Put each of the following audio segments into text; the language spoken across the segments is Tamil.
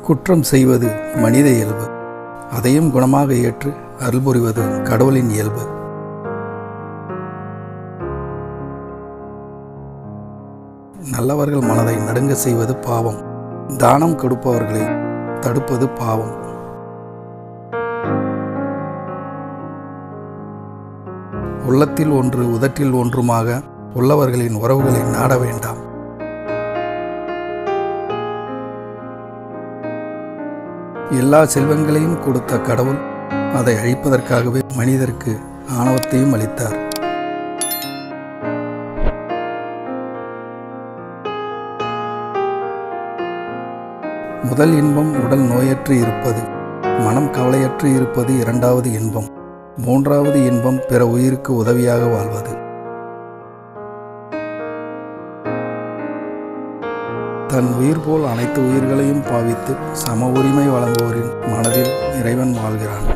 குற்றம் செய்வது மனித இயல்பு, அதையும் குணமாக ஏற்று அருள் புரிவது கடவுளின் இயல்பு. நல்லவர்கள் மனதை நடுங்க செய்வது பாவம், தானம் கொடுப்பவர்களை தடுப்பது பாவம். உள்ளத்தில் ஒன்று உதட்டில் ஒன்றுமாக உள்ளவர்களின் உறவுகளை நாட வேண்டாம். எல்லா செல்வங்களையும் கொடுத்த கடவுள் அதை அழிப்பதற்காகவே மனிதருக்கு ஆணவத்தையும் அளித்தார். முதல் இன்பம் உடல் நோயற்று இருப்பது, மனம் கவலையற்று இருப்பது இரண்டாவது இன்பம். மூன்றாவது இன்பம் பிற உயிருக்கு உதவியாக வாழ்வது. தன் உயிர் போல் அனைத்து உயிர்களையும் பாவித்து சம உரிமை வழங்குவோரின் மனதில் இறைவன் வாழ்கிறான்.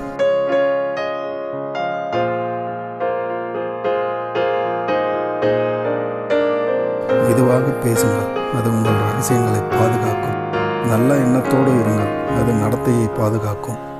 மெதுவாக பேசுங்கள், அது உங்கள் ரகசியங்களை பாதுகாக்கும். நல்ல எண்ணத்தோடு இருங்கள், அது நடத்தையை பாதுகாக்கும்.